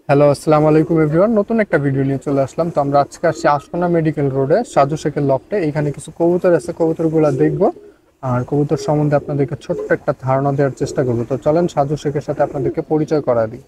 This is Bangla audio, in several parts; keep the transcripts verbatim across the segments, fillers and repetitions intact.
হ্যালো, আসসালামু আলাইকুম এভরিওয়ান। নতুন একটা ভিডিও নিয়ে চলে আসলাম। তো আমরা আজকে আসছি আশকোনা মেডিকেল রোডে সাজু শেখের লফটে। এখানে কিছু কবুতর আছে, কবুতরগুলো দেখবো আর কবুতর সম্বন্ধে আপনাদেরকে ছোট্ট একটা ধারণা দেওয়ার চেষ্টা করবো। তো চলেন সাজু শেখের সাথে আপনাদেরকে পরিচয় করা দিই।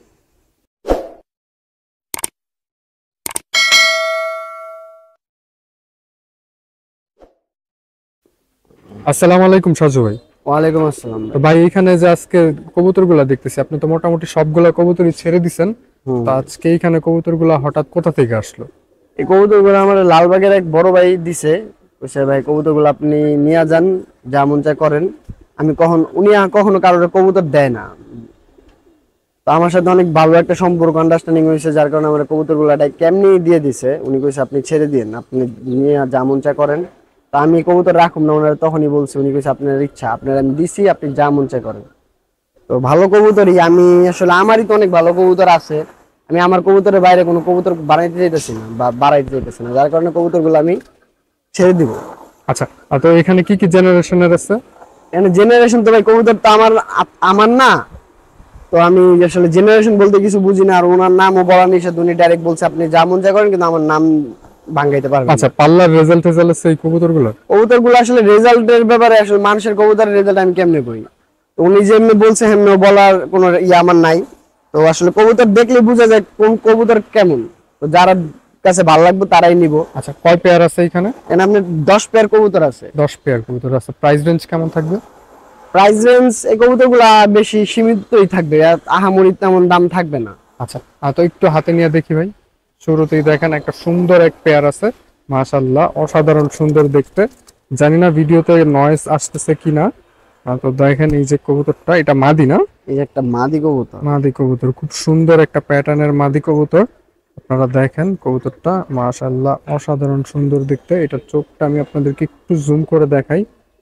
আসসালামু আলাইকুম সাজু ভাই। ওয়ালাইকুম আসসালাম তো ভাই। ভাই এখানে যে আজকে কবুতরগুলো দেখতেছি, আপনি তো মোটামুটি সবগুলা কবুতরই ছেড়ে দিছেন। হুম। তো আজকে এইখানে কবুতরগুলো হঠাৎ কোথা থেকে আসলো? এই কবুতরগুলো আমার লালবাগের এক বড় ভাই দিছে। কইছে ভাই কবুতরগুলো আপনি নিয়ে যান, যা মন চায় করেন। আমি কখন উনি আর কখনো কারোর কবুতর দেয় না। তো আমার সাথে অনেক ভালো একটা সম্পর্ক আন্ডারস্ট্যান্ডিং হয়েছে, যার কারণে আমার কবুতরগুলো কেমনি দিয়ে দিছে। উনি কইছে আপনি ছেড়ে দিন, আপনি নিয়ে যা মন চায় করেন। তা আমি কবুতর রাখুম না, ওনারা তখনই বলছে। উনি কইছে আপনার ইচ্ছা, আপনার আমি দিছি, আপনি যা মন চায় করেন। তো ভালো কবুতরই আমি আসলে, আমারই তো অনেক ভালো কবুতর আছে। আমি আমার কবুতরের বাইরে কোনো কবুতর বানাইতে চাইতেছি না বা বাড়াইতে চাইতেছি না, যার কারণে কবুতরগুলো আমি ছেড়ে দিব। আচ্ছা, আর তো এখানে কি কি জেনারেশনের আছে? এখানে জেনারেশন তো ভাই, কবুতর তো আমার আ- আমার না। তো আমি আসলে জেনারেশন বলতে কিছু বুঝি না, আর ওনার নামও বলা নিষেধ। উনি ডাইরেক্ট বলছে আপনি যা মন চায় করেন, কিন্তু আমার নাম ভাঙাইতে পারবেন আচ্ছা, না। পাল্লার রেজাল্ট টেজাল্ট আছে এই কবুতরগুলোর? কবুতর গুলো আসলে রেজাল্টের ব্যাপারে, আসলে মানুষের কবুতরের রেজাল্ট আমি কেমনে করি? তো উনি যেমনি বলছে হেমনি বলার কোনো ইয়ে আমার নাই। তো আসলে কবুতর দেখলে বোঝা যায় কোন কবুতর কেমন। তো যারা কাছে ভালো লাগবে তারাই নিব। আচ্ছা, কয় পেয়ার আছে এখানে? এখানে আপনার দশ পেয়ার কবুতর আছে। দশ পেয়ার কবুতর আছে। প্রাইস রেঞ্জ কেমন থাকবে? প্রাইস রেঞ্জ এই কবুতর গুলা বেশি সীমিতই থাকবে, আর আহামরি তেমন দাম থাকবে না। আচ্ছা, আর তো একটু হাতে নিয়ে দেখি ভাই। শুরুতেই দেখেন একটা সুন্দর এক পেয়ার আছে। মাশাআল্লাহ, অসাধারণ সুন্দর দেখতে। জানি না ভিডিওতে নয়েজ আসতেছে কিনা। আহ, তো দেখেন এই যে কবুতরটা, এটা মাদি না? এই যে একটা মাদি কবুতর। মাদি কবুতর, খুব সুন্দর একটা প্যাটার্নের মাদি কবুতর। আপনারা দেখেন কবুতরটা, মাশাআল্লাহ অসাধারণ সুন্দর দেখতে। এটার চোখটা আমি আপনাদেরকে একটু জুম করে দেখাই।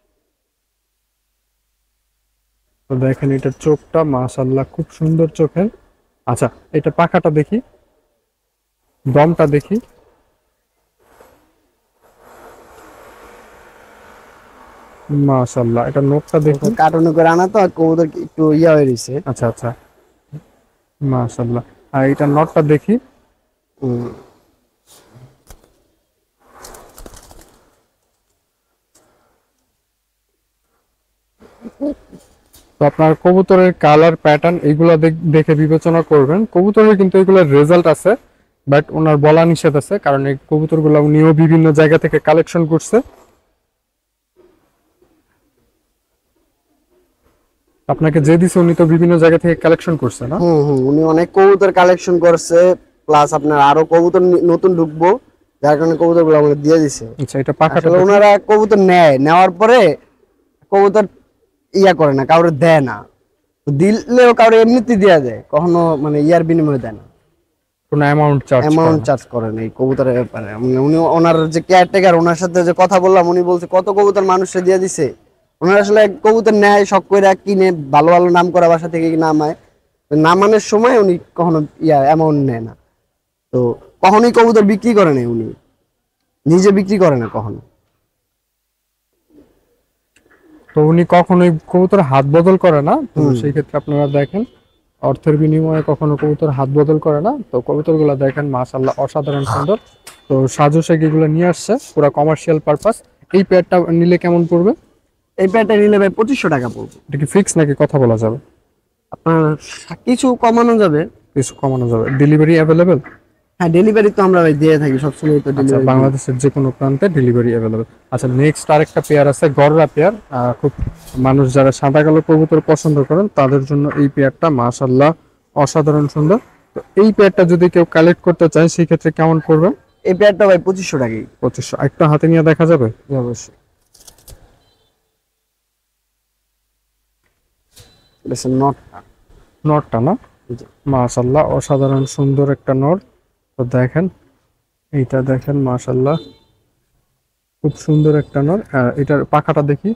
তো দেখেন এটার চোখটা, মাশাআল্লাহ খুব সুন্দর চোখের। আচ্ছা, এটা পাখাটা দেখি, দমটা দেখি। মাশাআল্লাহ, এটা নোটটা দেখি। কার্টুনে করে আনা তো, আর কবুতর একটু ইয়া হয়ে রয়েছে। আচ্ছা আচ্ছা, মাশাআল্লাহ। আর এটা নটটা দেখি। হম। তো আপনার কবুতরের কালার প্যাটার্ন এইগুলো দেখে বিবেচনা করবেন। কবুতরের কিন্তু এগুলোর রেজাল্ট আছে, বাট ওনার বলা নিষেধ আছে, কারণ এই কবুতরগুলো উনিও বিভিন্ন জায়গা থেকে কালেকশন করছে। আপনাকে যে দিছে উনি তো বিভিন্ন জায়গা থেকে কালেকশন করছে না? হম হম, উনি অনেক কবুতর কালেকশন করছে। প্লাস আপনার আরো কবুতর নি- নতুন ঢুকবো, যার কারণে কবুতর গুলো আমাকে দিয়ে দিছে। আচ্ছা, এটা পাখাটা আসলে দেখি। ওনারা কবুতর নেয়, নেওয়ার পরে কবুতর ইয়া করে না, কাউরে দেয় না। দিলেও কাউরে এমনিতে দেয়া যায়, কখনো মানে ইয়ার বিনিময়ে দেয় না। কোনো অ্যামাউন্ট চার্জ করে অ্যামাউন্ট না? চার্জ করে না এই কবুতরের ব্যাপারে। উনি উনি ওনার যে কেয়ারটেকার, ওনার সাথে যে কথা বললাম, উনি বলছে কত কবুতর মানুষে দিয়ে দিছে। ওনার আসলে কবুতর নেয়, শখ করে কিনে, ভালো ভালো নাম করা বাসা থেকে নামায়। তো নামানোর সময় উনি কখনো ইয়া অ্যামাউন্ট নেয় না। তো কখনোই কবুতর বিক্রি করে না, উনি নিজে বিক্রি করে না কখনো। তো উনি কখনোই কবুতর হাত বদল করে না। তো সেই ক্ষেত্রে আপনারা দেখেন, অর্থের বিনিময়ে কখনো কবুতর হাত বদল করে না। তো কবুতরগুলো দেখেন, মাশাআল্লাহ অসাধারণ সুন্দর। তো সাজু শেখ এগুলো নিয়ে আসছে পুরো কমার্শিয়াল পারপাস। এই পেয়ারটা নিলে কেমন পড়বে? এই প্যাডটা নিলে ভাই পঁচিশশো টাকা পড়বে। এটা কি ফিক্স নাকি কথা বলা যাবে? আপনার কিছু কমানো যাবে। কিছু কমানো যাবে? Delivery available? হ্যাঁ, ডেলিভারি তো আমরা ভাই দিয়ে থাকি সবসময়, তো আচ্ছা, ডেলিভারি। বাংলাদেশের যে কোনো প্রান্তে ডেলিভারি অ্যাভেলেবেল। আচ্ছা, নেক্সট আরেকটা পেয়ার আছে, গররা পেয়ার। খুব মানুষ যারা সাদা কালো কবুতর পছন্দ করেন তাদের জন্য এই পেয়ারটা মাশাআল্লাহ অসাধারণ সুন্দর। তো এই পেয়ারটা যদি কেউ কালেক্ট করতে চায় সেই ক্ষেত্রে কেমন পড়বে? এই প্যাডটা ভাই পঁচিশশো টাকাই। পঁচিশশো। একটা হাতে নিয়ে দেখা যাবে? অবশ্যই। এটা হচ্ছে নটটা। নরটা না? জি। মাশাআল্লাহ অসাধারণ সুন্দর একটা নর। তো দেখেন, এইটা দেখেন, মাশাআল্লাহ খুব সুন্দর একটা নর। আহ, এটার পাখাটা দেখি।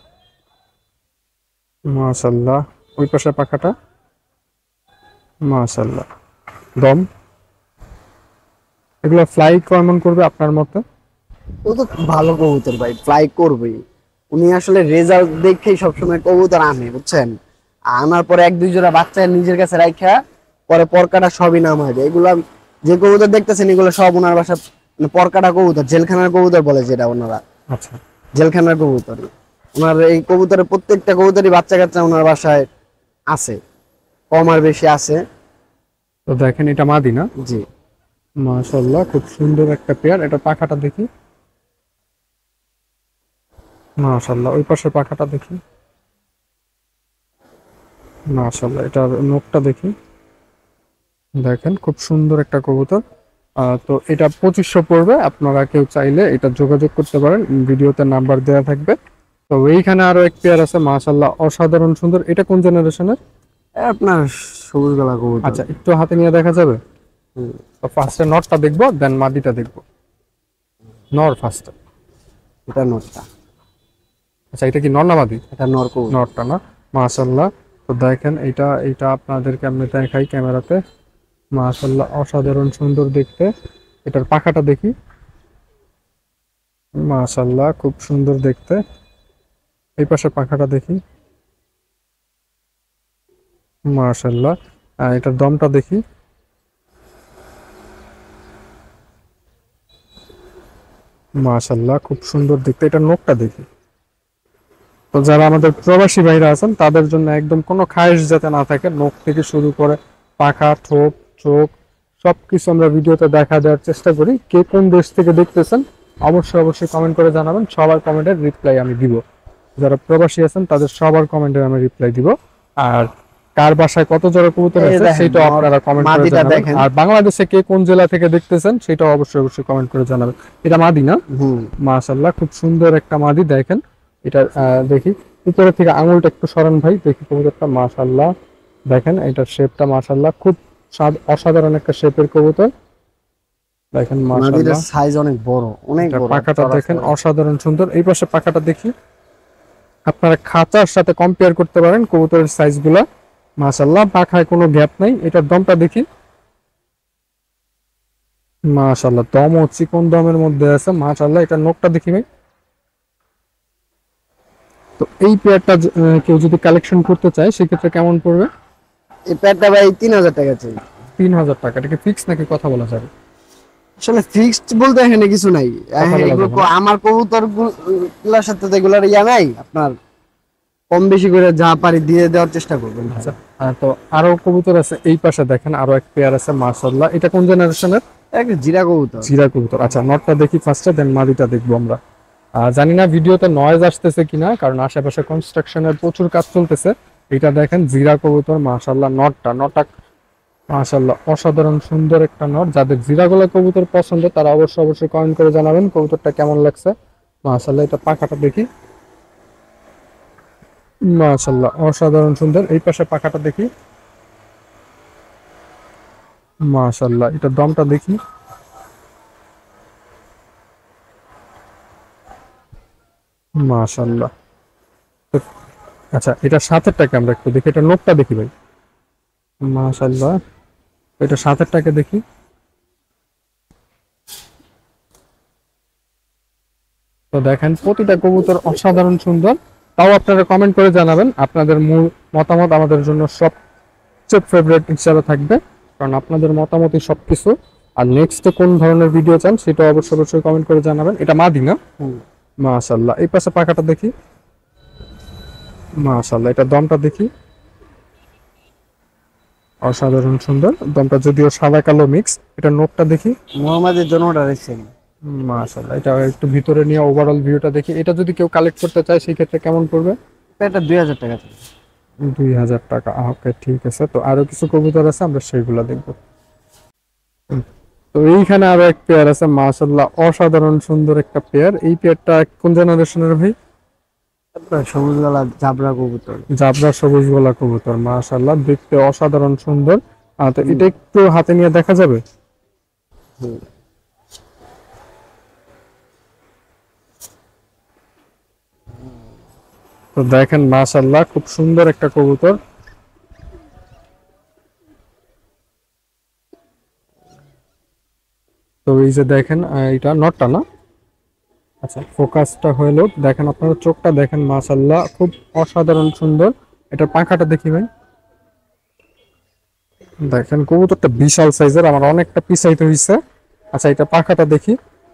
মাশাআল্লাহ, ওই পাশে পাখাটা। মাশাআল্লাহ, দম। এগুলো ফ্লাই কেমন করবে আপনার মতে? ও তো ভালো কবুতর ভাই, ফ্লাই করবেই। উনি আসলে রেজাল্ট দেখেই সবসময় কবুতর আনে, বুঝছেন। আনার পরে এক দুই জোড়া বাচ্চা নিজের কাছে রাখা, পরে পরকাটা সবই নাম হয় এগুলা যে কবুতর দেখতেছেন এগুলো সব ওনার বাসা মানে পরকাটা কবুতর, জেলখানার কবুতর বলে যেটা ওনারা, আচ্ছা জেলখানার কবুতর। ওনার এই কবুতরের প্রত্যেকটা কবুতরই বাচ্চা কাচ্চা ওনার বাসায় আছে, কম আর বেশি আছে। তো দেখেন এটা মাদি না? জি মাশাআল্লাহ খুব সুন্দর একটা পেয়ার। এটা পাখাটা দেখি। মাশাআল্লাহ ওই পাশের পাখাটা দেখি। মাশাআল্লাহ এটার নখটা দেখি। দেখেন খুব সুন্দর একটা কবুতর। আহ, তো এটা পঁচিশশো পড়বে। আপনারা কেউ চাইলে এটা যোগাযোগ করতে পারেন, ভিডিওতে নাম্বার দেওয়া থাকবে। তো এইখানে আরো এক পেয়ার আছে মাশাআল্লাহ অসাধারণ সুন্দর। এটা কোন জেনারেশনের? এ আপনার সবুজ গলা কবুতর। আচ্ছা একটু হাতে নিয়ে দেখা যাবে? হুম, তো ফার্স্টে নটটা দেখবো, দেন মাদিটা দেখবো। নর ফার্স্টে। এটা নরটা, আচ্ছা এটা কি নর না মাদি? এটা নর কবুতর। নটটা না? মাশাআল্লাহ। তো দেখেন এটা এটা আপনাদেরকে আমি দেখাই ক্যামেরাতে। মাশাআল্লাহ অসাধারণ সুন্দর দেখতে। এটার পাখাটা দেখি। মাশাআল্লাহ খুব সুন্দর দেখতে। এই পাশে পাখাটা দেখি। মাশাআল্লাহ। আহ, এটার দমটা দেখি। মাশাআল্লাহ খুব সুন্দর দেখতে। এটার নখটা দেখি। তো যারা আমাদের প্রবাসী ভাইরা আছেন তাদের জন্য একদম কোনো খায়েশ যাতে না থাকে, নখ থেকে শুরু করে পাখা, ঠোঁট, চোখ সবকিছু আমরা ভিডিওতে দেখা দেওয়ার চেষ্টা করি। কে কোন দেশ থেকে দেখতেছেন অবশ্যই অবশ্যই কমেন্ট করে জানাবেন, সবার কমেন্টের রিপ্লাই আমি দিব। যারা প্রবাসী আছেন তাদের সবার কমেন্টের আমি রিপ্লাই দিব। আর কার বাসায় কত জোড়া কবুতর এই আছে দেখেন, সেটাও আপনারা কমেন্ট করে মাদিটা জানাবেন। দেখেন। আর বাংলাদেশে কে কোন জেলা থেকে দেখতেছেন সেটাও অবশ্যই অবশ্যই কমেন্ট করে জানাবেন। এটা মাদি না? হুম, মাশাআল্লাহ খুব সুন্দর একটা মাদি। দেখেন এটা আহ, দেখি উপরে থেকে আঙুলটা একটু সরান ভাই, দেখি কবুতরটা। মাশাআল্লাহ দেখেন এটার শেপটা মাশাআল্লাহ খুব স্বাদ- অসাধারণ একটা শেপের কবুতর। দেখেন মাদিটার মাশাআল্লাহ। সাইজ অনেক বড়, অনেক এটার বড়। পাখাটা চড়া দেখেন চড়া। অসাধারণ সুন্দর। এই পাশে পাখাটা দেখি। আপনারা খাঁচার সাথে কম্পেয়ার করতে পারেন কবুতরের সাইজগুলা। মাশাআল্লাহ পাখায় কোনো গ্যাপ নাই। এটার দমটা দেখি। মাশাআল্লাহ দম ও চিকন দমের মধ্যে আছে। মাশাআল্লাহ এটার নখটা দেখি ভাই। তো এই পেয়ারটা য- আহ, কেউ যদি কালেকশন করতে চায় সেক্ষেত্রে কেমন পড়বে? এই প্যাডটা ভাই তিন হাজার টাকা চাই। তিন হাজার টাকা। এটা কি ফিক্স নাকি কথা বলা যাবে? আসলে ফিক্সড বলতে এখানে কিছু নাই। কথা বলা এগুলো যাবে কো- আমার কবুতর গুলার সাথে তো এগুলার ইয়া নাই, আপনার কম বেশি করে যা পারি দিয়ে দেওয়ার চেষ্টা করবেন। আচ্ছা আহ, তো আরো কবুতর আছে এই পাশে দেখেন, আরো এক পেয়ার আছে মাশাআল্লাহ। এটা কোন জেনারেশনের? একটা জিরা কবুতর। জিরা কবুতর। আচ্ছা নটটা দেখি ফার্স্টে, দেন মাদিটা দেখবো আমরা। আহ, জানি না ভিডিওতে নয়েজ আসতেছে কিনা, কারণ আশেপাশে কনস্ট্রাকশনের প্রচুর কাজ চলতেছে। এটা দেখেন জিরা কবুতর মাশাআল্লাহ। নটটা নটটা মাশাআল্লাহ অসাধারণ সুন্দর একটা নট। যাদের জিরাগোলা কবুতর পছন্দ তারা অবশ্যই অবশ্যই কমেন্ট করে জানাবেন কবুতরটা কেমন লাগছে। মাশাআল্লাহ এটা পাখাটা দেখি। মাশাআল্লাহ অসাধারণ সুন্দর। এই পাশে পাখাটা দেখি। মাশাআল্লাহ এটা দমটা দেখি। মাশাআল্লাহ। তো- আচ্ছা এটা সাথেরটাকে আমরা একটু দেখি। এটা নখটা দেখি ভাই। মাশাআল্লাহ এটা সাথেরটাকে দেখি। তো দেখেন প্রতিটা কবুতর অসাধারণ সুন্দর। তাও আপনারা কমেন্ট করে জানাবেন, আপনাদের মূল মতামত আমাদের জন্য সবচেয়ে ফেভারিট হিসাবে থাকবে, কারণ আপনাদের মতামতই সবকিছু। আর নেক্সট কোন ধরনের ভিডিও চান সেটা অবশ্যই অবশ্যই কমেন্ট করে জানাবেন। এটা মাদি না? হুম। মাশাআল্লাহ এই পাশে পাখাটা দেখি। মাশাআল্লাহ এটা দমটা দেখি। অসাধারণ সুন্দর দমটা, যদিও সাদা কালো মিক্স। এটা নোকটা দেখি। মোহাম্মদের জন্য ওটা রেখেছেন। মাশাআল্লাহ এটা একটু ভিতরে নিয়ে ওভারঅল ভিউটা দেখি। এটা যদি কেউ কালেক্ট করতে চায় সেই ক্ষেত্রে কেমন পড়বে? প্যাডটা দুই হাজার টাকা চাই। দুই হাজার টাকা। ওকে ঠিক আছে। তো আরো কিছু কবুতর আছে, আমরা সেইগুলা দেখবো। হুম। তো এইখানে আরো এক পেয়ার আছে মাশাআল্লাহ অসাধারণ সুন্দর একটা পেয়ার। এই পেয়ারটা কোন জেনারেশনের ভাই? আপনার সবুজ গলা জাবরা কবুতর। জাবরা সবুজ গলা কবুতর মাশাআল্লাহ দেখতে অসাধারণ সুন্দর। আহ, তো এটা একটু হাতে নিয়ে দেখা যাবে? হুম। তো দেখেন মাশাআল্লাহ খুব সুন্দর একটা কবুতর। তো এই যে দেখেন আহ, এটা নটটা না? আচ্ছা ফোকাসটা হলো, দেখেন আপনারা চোখটা দেখেন মাশাআল্লাহ খুব অসাধারণ সুন্দর। এটা পাখাটা দেখি ভাই। দেখেন কবুতরটা বিশাল সাইজের, আমার অনেকটা পিছাইতে হইছে। আচ্ছা এটা পাখাটা দেখি,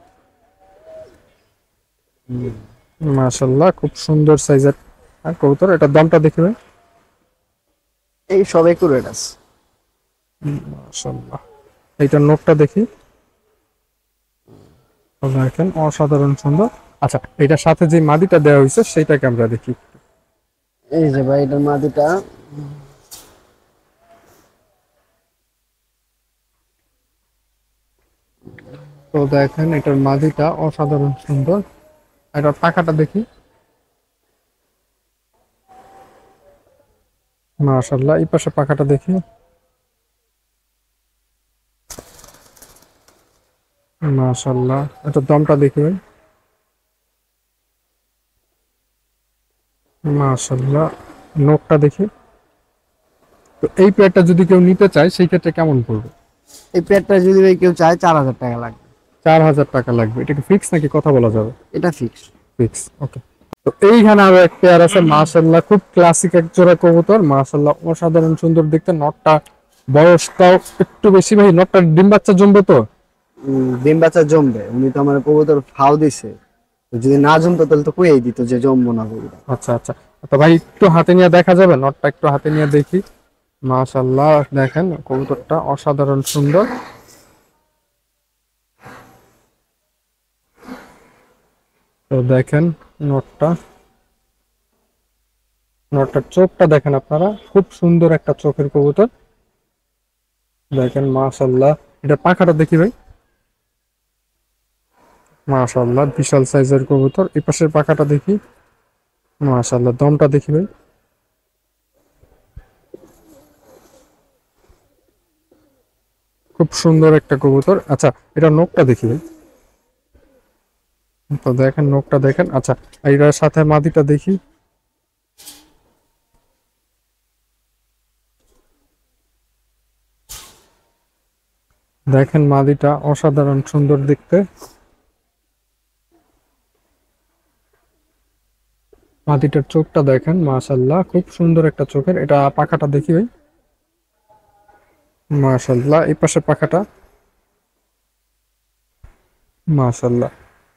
মাশাআল্লাহ খুব সুন্দর সাইজের কবুতর। এটার দামটা দেখি ভাই। এই সব একুরেট আছে। মাশাআল্লাহ, এইটার নোটটা দেখি, দেখেন অসাধারণ সুন্দর। আচ্ছা এটার সাথে যে মাদিটা দেওয়া হয়েছে সেইটাকে আমরা দেখি। এই যে ভাই এটার মাদিটা, তো দেখেন এটার মাদিটা অসাধারণ সুন্দর। এটার পাখাটা দেখি, মাশাআল্লাহ। এই পাশে পাখাটা দেখি, মাশাআল্লাহ। এটার দামটা দেখি ভাই, মাশাআল্লাহ। নোটটা দেখি। তো এই পেয়ারটা যদি কেউ নিতে চায় সেই ক্ষেত্রে কেমন পড়বে? এই পেয়ারটা যদি ভাই কেউ চায় চার হাজার টাকা লাগবে। চার হাজার টাকা লাগবে। এটা কি ফিক্স নাকি কথা বলা যাবে? এটা ফিক্স। ফিক্স, ওকে। তো এইখানে আরো এক পেয়ার আছে, মাশাআল্লাহ খুব ক্লাসিক এক জোড়া কবুতর, মাশাআল্লাহ অসাধারণ সুন্দর দেখতে। নটটা বয়সটাও একটু বেশি ভাই। নটটা ডিম বাচ্চা জমবে তো? উম, ডিম বাচ্চা জমবে। উনি তো আমার কবুতর ফাও দিছে, তো যদি না জমতো তাহলে তো কইয়াই দিত যে জমবো না কবুতর। আচ্ছা আচ্ছা। তো ভাই একটু হাতে নিয়ে দেখা যাবে? নটটা একটু হাতে নিয়ে দেখি। মাশাআল্লাহ দেখেন কবুতরটা অসাধারণ সুন্দর। তো দেখেন নটটা, নটটার চোখটা দেখেন আপনারা, খুব সুন্দর একটা চোখের কবুতর। দেখেন মাশাআল্লাহ। এটা পাখাটা দেখি ভাই, মাশাআল্লাহ বিশাল সাইজের কবুতর। এই পাশের পাখাটা দেখি, মাশাআল্লাহ। দমটা দেখি ভাই, খুব সুন্দর একটা কবুতর। আচ্ছা এটা নখটা দেখি ভাই, তো দেখেন নখটা দেখেন। আচ্ছা এটার সাথে মাদিটা দেখি, দেখেন মাদিটা অসাধারণ সুন্দর দেখতে। মাদিটার চোখটা দেখেন, মাশাআল্লাহ খুব সুন্দর একটা চোখের। এটা পাখাটা দেখি ভাই, মাশাআল্লাহ। এই পাশে পাখাটা, মাশাআল্লাহ।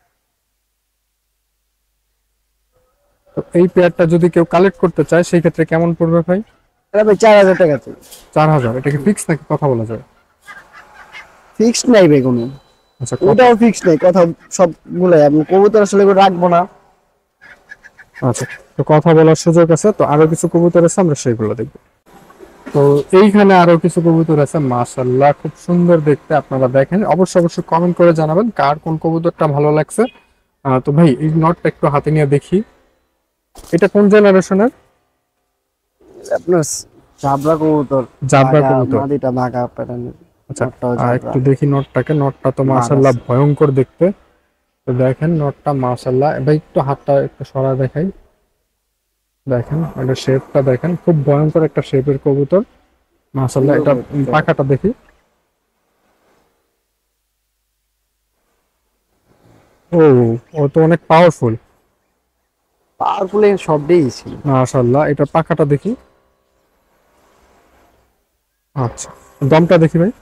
তো এই পেয়ারটা যদি কেউ কালেক্ট করতে চায় সেই ক্ষেত্রে কেমন পড়বে ভাই? এটা ভাই চার হাজার টাকা তো। চার হাজার। এটা কি ফিক্স নাকি কথা বলা যায়? ফিক্সড নাই ভাই কোনো। আচ্ছা কথা- ওটাও ফিক্সড নাই, কথা সবগুলাই। আমি কবুতর আসলে এগুলো রাখবো না। আচ্ছা, তো কথা বলার সুযোগ আছে। তো আরো কিছু কবুতর আছে, আমরা সেগুলো দেখবো। তো এইখানে আরো কিছু কবুতর আছে, মাশাআল্লাহ খুব সুন্দর দেখতে। আপনারা দেখেন, অবশ্যই অবশ্যই কমেন্ট করে জানাবেন কার কোন কবুতরটা ভালো লাগছে। আহ, তো ভাই এই নটটা একটু হাতে নিয়ে দেখি, এটা কোন জেনারেশনের? আপনার জাবরা কবুতর, জাবরা বাঘা, কবুতর। মাদিটা বাঘা প্যাটার্নের। আচ্ছা নটটাও আহ, জাবরা। একটু দেখি নটটাকে। নটটা তো বাঘ মাশাআল্লাহ আছে। ভয়ঙ্কর দেখতে। তো দেখেন নটটা মাশাআল্লাহ। ভাই একটু হাতটা একটু সরা দেখাই, দেখেন এটা শেপটা দেখেন, খুব ভয়ঙ্কর একটা শেপের কবুতর, মাশাআল্লাহ। এটা পাখাটা দেখি, ও ও তো অনেক পাওয়ারফুল, পাওয়ারফুল সবটাই ছিল। মাশাআল্লাহ। এটা পাখাটা দেখি, আচ্ছা। দমটা দেখি ভাই,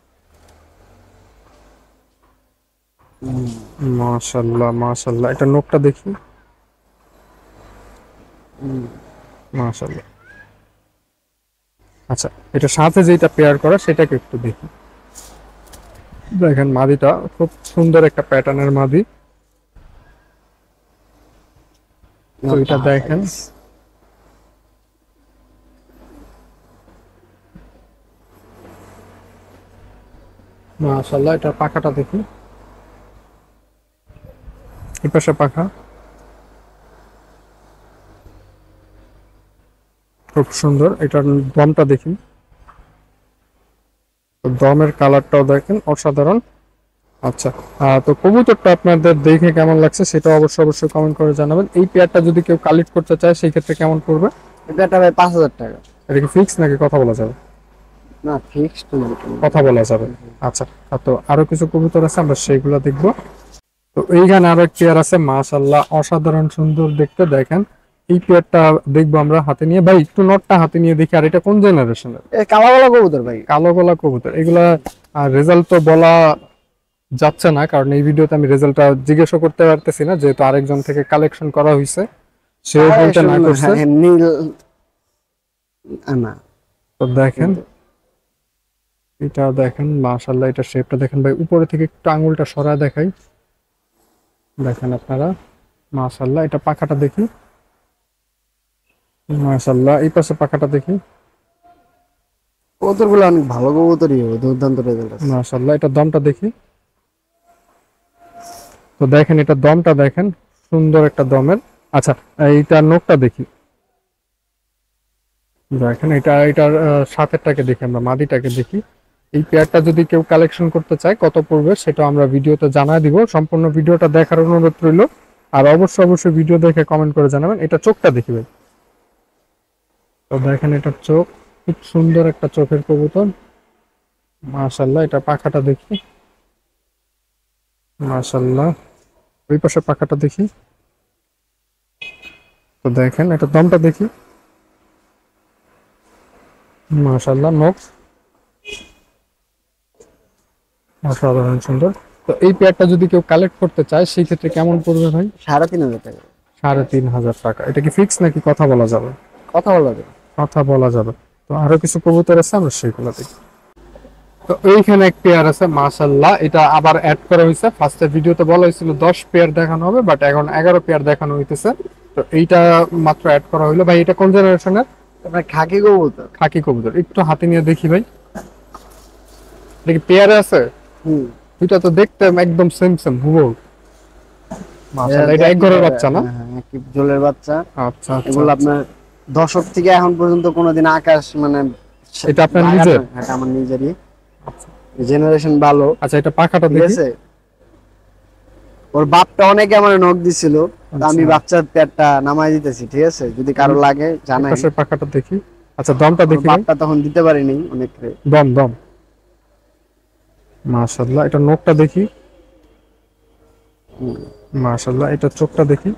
মাশাআল্লাহ মাশাআল্লাহ। এটা নখটা দেখি, মাশাআল্লাহ। আচ্ছা এটা সাথে যেটা পেয়ার করা সেটাকে একটু দেখি। দেখেন মাদিটা খুব সুন্দর একটা প্যাটার্নের মাদি। তো এটা দেখেন, মাশাআল্লাহ। এটা পাখাটা দেখি, এই পাশে পাখা, খুব সুন্দর। এটার দমটা দেখি, তো দমের কালারটাও দেখেন অসাধারণ। আচ্ছা আহ, তো কবুতরটা আপনাদের দেখে কেমন লাগছে সেটা অবশ্যই অবশ্যই কমেন্ট করে জানাবেন। এই পেয়ারটা যদি কেউ কালেক্ট করতে চায় সেই ক্ষেত্রে কেমন পড়বে? এটা ভাই পাঁচ হাজার টাকা। এটা কি ফিক্স নাকি কথা বলা যাবে? না ফিক্সড না। কথা বলা যাবে। আচ্ছা আহ, তো আরো কিছু কবুতর আছে, আমরা সেইগুলো দেখবো। তো এইখানে আরো এক পেয়ার আছে, মাশাআল্লাহ অসাধারণ সুন্দর দেখতে। দেখেন এই পেয়ারটা দেখবো আমরা হাতে নিয়ে। ভাই একটু নটটা হাতে নিয়ে দেখি। আর এটা কোন জেনারেশনের? এ কালো কালো কবুতর ভাই। কালো গলা কবুতর। এগুলা রেজাল্ট তো বলা যাচ্ছে না, কারণ এই ভিডিওতে আমি রেজাল্টটা জিজ্ঞাসা করতে পারতেছি না, যেহেতু আরেকজন থেকে কালেকশন করা হয়েছে, সে বলতে না করছে। হ্যাঁ, নীল না। তো দেখেন এটা দেখেন, মাশাআল্লাহ, এটা শেপটা দেখেন ভাই, উপরে থেকে একটু আঙুলটা সরায় দেখাই, দেখেন আপনারা, মাশাআল্লাহ। এটা পাখাটা দেখি, মাশাআল্লাহ। এই পাশে পাখাটা দেখি, কবুতর গুলো অনেক ভালো কবুতরই হবে, দুর্দান্ত রেজাল্ট আছে। মাশাআল্লাহ। এটা দমটা দেখি। তো দেখেন এটা দমটা দেখেন, সুন্দর একটা দমের। আচ্ছা, এইটার নখটা দেখি, দেখেন এটা এটার সাথেরটাকে দেখি, আমরা মাদিটাকে দেখি। এই পেয়ারটা যদি কেউ কালেকশন করতে চায় কত পড়বে সেটা আমরা ভিডিওতে জানাই দিব। সম্পূর্ণ ভিডিওটা দেখার অনুরোধ রইল। আর অবশ্যই অবশ্যই ভিডিও দেখে কমেন্ট করে জানাবেন। এটা চোখটা দেখি ভাই। তো দেখেন এটার চোখ, খুব সুন্দর একটা চোখের কবুতর, মাশাআল্লাহ। এটা পাখাটা দেখি, মাশাআল্লাহ। ওই পাশে পাখাটা দেখি। তো দেখেন এটা দমটা দেখি, মাশাআল্লাহ। নখ অসাধারণ সুন্দর। তো এই পেয়ারটা যদি কেউ কালেক্ট করতে চায় সেই ক্ষেত্রে কেমন পড়বে ভাই? সাড়ে তিন হাজার টাকা। সাড়ে তিন হাজার টাকা। এটা কি ফিক্স নাকি কথা বলা যাবে? কথা বলা যাবে। কথা বলা যাবে। তো আরো কিছু কবুতর আছে, আমরা সেগুলো দেখি। তো এইখানে এক পেয়ার আছে, মাশাআল্লাহ। এটা আবার অ্যাড করা হয়েছে। ফার্স্টের ভিডিওতে বলা হয়েছিল দশ পেয়ার দেখানো হবে, বাট এখন এগারো পেয়ার দেখানো হইতেছে। তো এইটা মাত্র অ্যাড করা হইলো। ভাই এটা কোন জেনারেশনের? আপনার খাকি কবুতর। খাকি কবুতর। একটু হাতে নিয়ে দেখি ভাই, দেখি পেয়ারে আছে। হুম, দুইটা তো দেখতে একদম সেম সেম হুবহু। মাশাআল্লাহ। এটা এক ঘরের বাচ্চা না? হ্যাঁ, হ্যাঁ, কি জলের বাচ্চা। আচ্ছা আচ্ছা। এগুলো আপনার দশক থেকে এখন পর্যন্ত কোনোদিন আকাশ মানে এটা আপনার লাগানো- নিজের? এটা আমার নিজেরই, জেনারেশন ভালো। আচ্ছা, এটা পাখাটা ঠিক দেখি। আছে, ওর বাপটা অনেকে আমার নখ দিছিল, তো আমি আচ্ছা। বাচ্চার পেটটা নামাই দিতেছি। ঠিক আছে, যদি কারো লাগে জানাই। পাশের পাখাটা দেখি। আচ্ছা, দমটা ওর দেখি ভাই। বাপটা তখন দিতে পারিনি অনেকরে। দম দম, মাশাআল্লাহ। এটা নখটা দেখি, হুম, মাশাআল্লাহ। এটা চোখটা দেখি,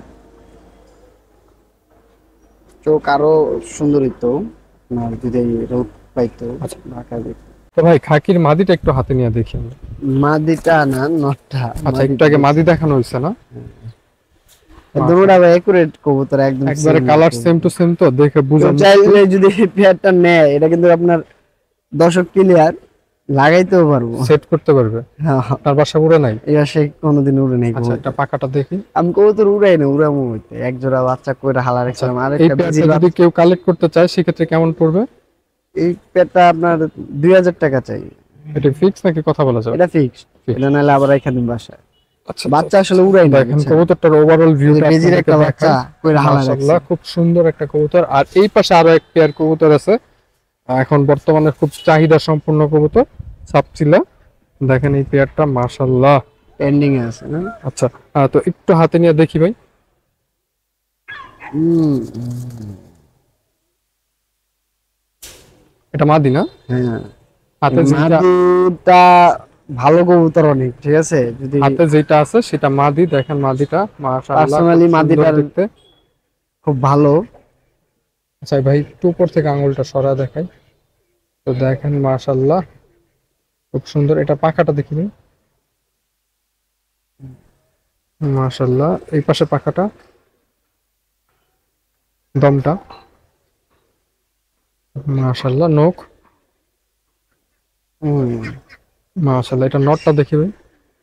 চোখ আরো সুন্দর হইতো না যদি রোদ পাইতো। আচ্ছা। ঢাকা দেখতো। তো ভাই খাকির মাদিটা একটু হাতে নিয়ে দেখি আমরা। মাদিটা না, নটটা। আচ্ছা, একটু আগে মাদি দেখানো হয়েছে না? একদম ওটা একুরেট কবুতর, একদম একবারে same কালার কবুতর। সেম টু সেম, তো দেখে বুঝা কেউ চাইলে যদি পেয়ারটা নেয়, এটা কিন্তু আপনার দশক ক্লিয়ার লাগাইতেও পারবো। সেট করতে পারবে। হ্যাঁ, তার বাসা উড়ে নাই? এবার সে কোনোদিন উড়ে নেই আচ্ছা, কবুতর। এটা পাখাটা দেখি। আমি কবুতর উড়াই না, উড়ামো হইতে এক জোড়া বাচ্চা কইরা হালা আচ্ছা, রাখছিলাম। আর এই একটা পেয়ারটা বিজির যদি বাচ্চা- কেউ কালেক্ট করতে চায় সেক্ষেত্রে কেমন পড়বে? এই পেয়ারটা আপনার দুই হাজার টাকা চাই। এটা ফিক্স নাকি কথা বলা যাবে? এটা ফিক্সড। Fixed। এটা নাহলে আবার এখানে বাসায় আচ্ছা, বাচ্চা আসলে উড়াই না। দেখেন বুঝছেন? কবুতরটার ওভারঅল ভিউটা বেজির একটা বাচ্চা কইরা হালা মাশাআল্লাহ, রাখছে। খুব সুন্দর একটা কবুতর। আর এই পাশে আরো এক পেয়ার কবুতর আছে, এখন বর্তমানে খুব চাহিদা সম্পূর্ণ কবুতর, সাপচিলা। দেখেন এই পেয়ারটা, মাশাআল্লাহ। পেন্ডিং এ আছে না? আচ্ছা, আহ, তো একটু হাতে নিয়ে দেখি ভাই। হুম, এটা মাদি না? হ্যাঁ। হাতে যেটা মাদিটা ভালো কবুতর অনেক। ঠিক আছে, যদি হাতে যেটা আছে সেটা মাদি। দেখেন মাদিটা, মাশাআল্লাহ, Personally খুব সুন্দর মাদিটার- দেখতে। খুব ভালো। আচ্ছা ভাই, একটু উপর থেকে আঙুলটা সরা দেখাই। তো দেখেন মাশাআল্লাহ, খুব সুন্দর। এটা পাখাটা দেখি ভাই, মাশাআল্লাহ। এই পাশে পাখাটা, দমটা, মাশাআল্লাহ। নখ, হুম, মাশাআল্লাহ। এটা নটটা দেখি ভাই,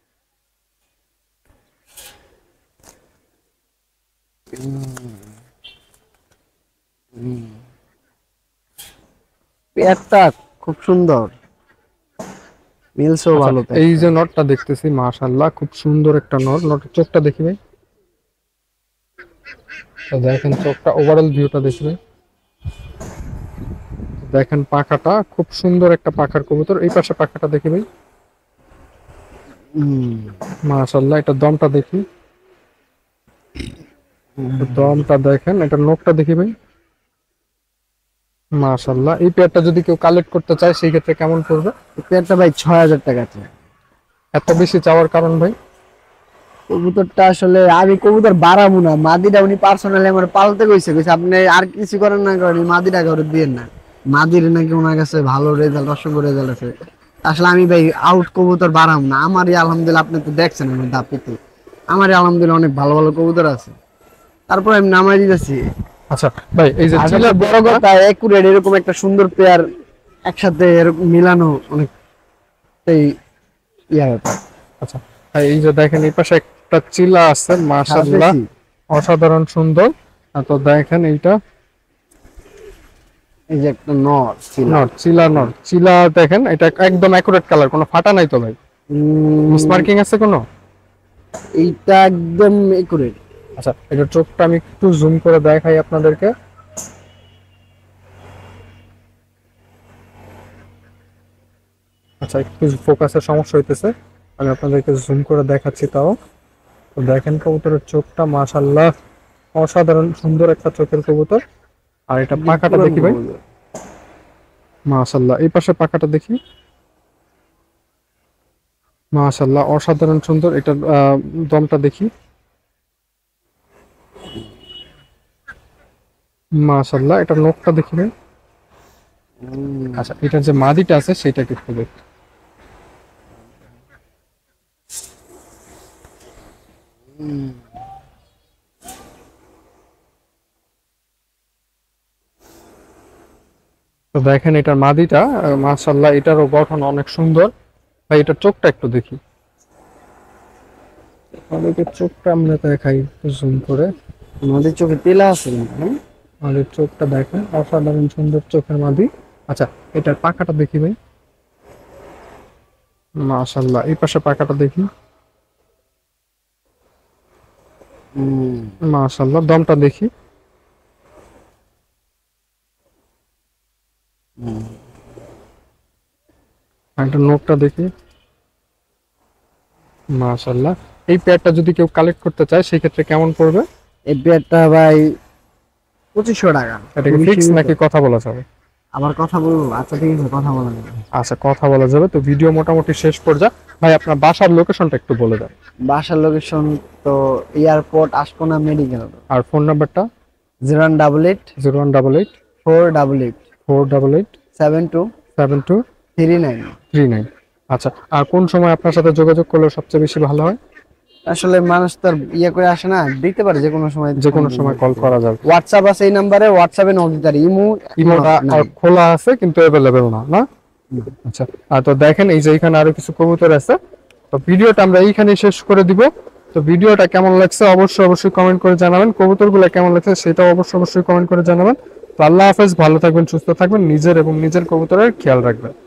পেয়ারটা খুব সুন্দর, মিলছেও ভালো। আচ্ছা, এই যে নটটা দেখতেছি, মাশাআল্লাহ, খুব সুন্দর একটা নট। নটের চোখটা দেখি ভাই। তো দেখেন চোখটা, ওভারঅল ভিউটা দেখি ভাই। দেখেন পাখাটা, খুব সুন্দর একটা পাখার কবুতর। এই পাশে পাখাটা দেখি ভাই, হুম, মাশাআল্লাহ। এটা দমটা দেখি, তো দমটা দেখেন। এটা নখটা দেখি ভাই, মাশাআল্লাহ। এই পেয়ারটা যদি কেউ কালেক্ট করতে চায় সেই ক্ষেত্রে কেমন পড়বে? পেয়ারটা ভাই ছয় হাজার টাকা চাই। এত বেশি চাওয়ার কারণ ভাই? কবুতরটা আসলে আমি কবুতর বাড়াবো না, মাদিটা উনি পার্সোনালি আমার পালতে কইছে, কইছে আপনি আর কিছু করেন না করেন, এই মাদিটা করে দিয়েন না। মাদির নাকি ওনার কাছে ভালো রেজাল্ট, অসংখ্য রেজাল্ট আছে। আসলে আমি ভাই আউট কবুতর বাড়াম না, আমারই আলহামদুলিল্লাহ আপনি তো দেখছেন আমার দাপিতে, আমারই আলহামদুলিল্লাহ অনেক ভালো ভালো কবুতর আছে, তারপর আমি নামাই দিতেছি। আচ্ছা ভাই, এই যে আসলে চিলা বড় কথা একুরেট এরকম একটা সুন্দর পেয়ার একসাথে এরকম মিলানো অনেক এই ইয়া ব্যাপার। আচ্ছা ভাই, এই যে দেখেন এই পাশে একটা চিলা আছে মাশাআল্লাহ, সাথে অসাধারণ সুন্দর। আর তো দেখেন এইটা এই যে একটা নর ছিল, নর, চিলা নর, চিলা দেখেন এটা একদম অ্যাকুরেট কালার, কোনো ফাটা নাই তো ভাই? উম, মিস মার্কিং আছে কোনো? এইটা একদম একুরেট। আচ্ছা, এটা চোখটা আমি একটু জুম করে দেখাই আপনাদেরকে। আচ্ছা, একটু ফোকাসের সমস্যা হইতেছে, আমি আপনাদেরকে জুম করে দেখাচ্ছি। তাও তো দেখেন কবুতরের চোখটা মাশাআল্লাহ অসাধারণ সুন্দর একটা চোখের কবুতর। আর এটা পাখাটা দেখি ভাই, মাশাআল্লাহ এই পাশে পাখাটা দেখি, মাশাআল্লাহ অসাধারণ সুন্দর। এটার আহ, দমটা দেখি, মাশাআল্লাহ এটার নখটা দেখি ভাই। আচ্ছা, এটার যে মাদিটা আছে সেটা একটু দেখি। তো দেখেন এটার মাদিটা মাশাআল্লাহ, এটারও গঠন অনেক সুন্দর ভাই। এটার চোখটা একটু দেখি, আমাদেরকে চোখটা আমরা দেখাই জুম করে। আমাদের চোখে তেলা আছে না, হ্যাঁ? আমাদের চোখটা দেখেন অসাধারণ সুন্দর চোখের মাদি। আচ্ছা, এটার পাখাটা দেখি ভাই, মাশাআল্লাহ এই পাশে পাখাটা দেখি, হুম, মাশাআল্লাহ দমটা দেখি, হুম। একটা নখটা দেখি, মাশাআল্লাহ। এই পেয়ারটা যদি কেউ কালেক্ট করতে চায় সেক্ষেত্রে কেমন পড়বে? এই পেয়ারটা ভাই পঁচিশশো টাকা। এটা কি ফিক্স নাকি কথা বলা যাবে? আবার কথা বলবো? আচ্ছা ঠিক আছে, কথা বলা যাবে। আচ্ছা, কথা বলা যাবে। তো ভিডিও মোটামুটি শেষ পর্যায়ে ভাই, আপনার বাসার লোকেশনটা একটু বলে দেন। বাসার লোকেশন তো এয়ারপোর্ট আশকোনা মেডিকেল, আর ফোন নাম্বারটা? Zero one double eight zero one double eight four double eight four double eight seven two seven two three nine. Three nine. আচ্ছা, আর কোন সময় আপনার সাথে যোগাযোগ করলে সবচেয়ে বেশি ভালো হয়? আসলে মানুষ তো আর ইয়ে করে আসে না, দিতে পারে যে কোনো সময়, যে কোনো সময় কল করা যাবে। হোয়াটসঅ্যাপ আছে এই নাম্বারে, হোয়াটসঅ্যাপে নক দিতে পারি। ইমো ইমোটা নাই। আর খোলা আছে কিন্তু অ্যাভেলেবেল না, না? আচ্ছা, আর তো দেখেন এই যে এখানে আরো কিছু কবুতর আছে। তো ভিডিওটা আমরা এইখানে শেষ করে দিব। তো ভিডিওটা কেমন লাগছে অবশ্যই অবশ্যই কমেন্ট করে জানাবেন, কবুতরগুলো কেমন লাগছে সেটাও অবশ্যই অবশ্যই কমেন্ট করে জানাবেন। তো আল্লাহ হাফেজ, ভালো থাকবেন, সুস্থ থাকবেন, নিজের এবং নিজের কবুতরের খেয়াল রাখবেন।